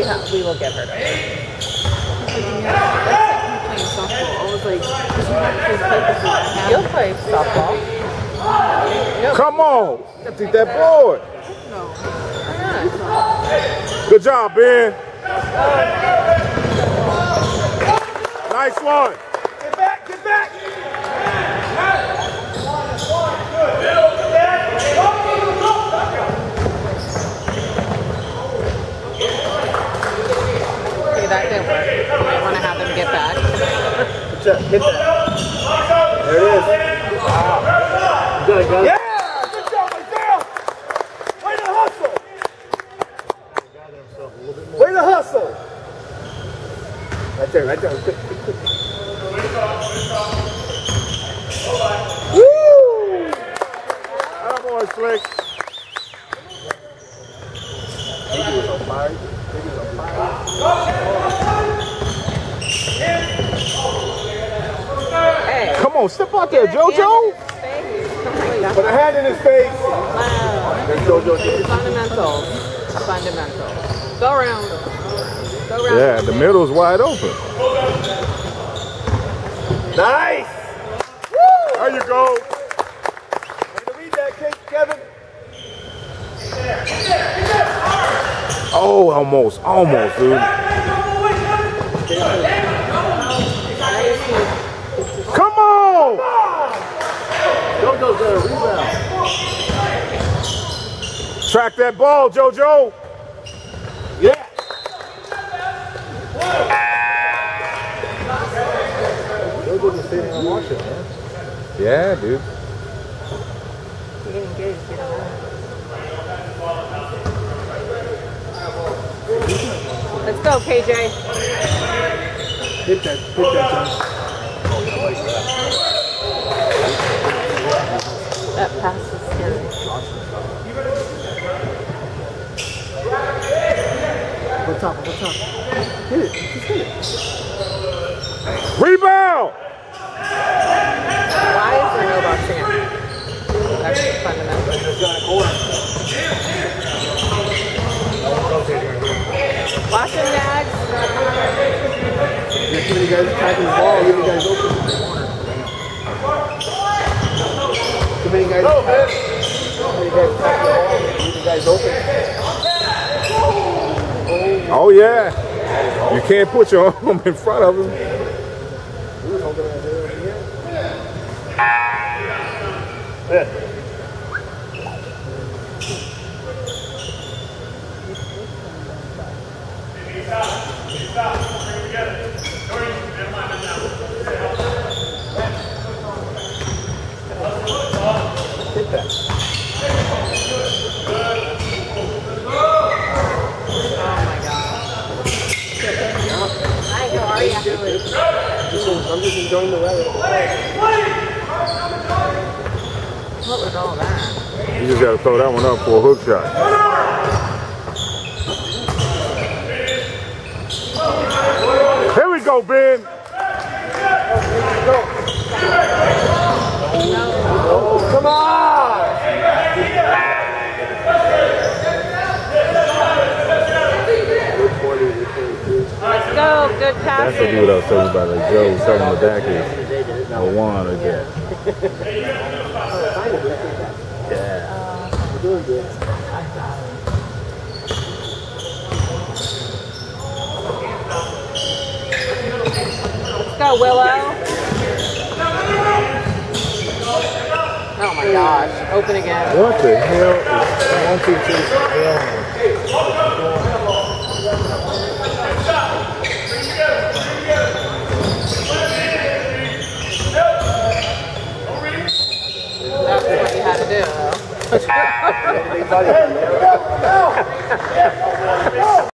We will get her to her. Playing softball. I was like, You'll play softball. Come on. I think that board. no. Good job, Ben. Nice one. Get back, get back. Okay, that didn't work. I want to have them get back. Hit that. There it is. Good, good. Yeah! Good job, right there! Way to hustle! Way to hustle! Right there, right there. Quick, quick, quick. Woo! That boy slick. Baby was on fire. Baby was on fire. Hey. Come on, step out there, JoJo. Put a hand in his face. Wow. There's JoJo. Fundamentals. Fundamentals. Go around. Go around. Yeah, the middle's wide open. Nice! There you go. Way to read that, Kevin. Oh, almost, dude. Come on! JoJo's got a rebound. Track that ball, JoJo. Yeah. JoJo just sitting and watching, man. Yeah, dude. Let's go, KJ. Hit that, John. That pass is scary. Go top. Hit it, just hit it. Rebound! Why is there no boxing in? That's fundamental. Watch him, Nags. Too many guys attacking the ball, too many guys open. Too many guys attacking the guys open. Oh, yeah. You can't put your arm in front of him. Yeah. Hit that. I'm just enjoying the weather. What was all that? You just got to throw that one up for a hook shot. Here we go, Ben. Come on! Let's go. Good That's passing. the dude I was talking about, like Joe was talking about that kid. I want to get. Yeah. We're doing good. Let's go, Willow. Oh my gosh. Open again. What the hell is 1, 2, 3? That's what you had to do, though.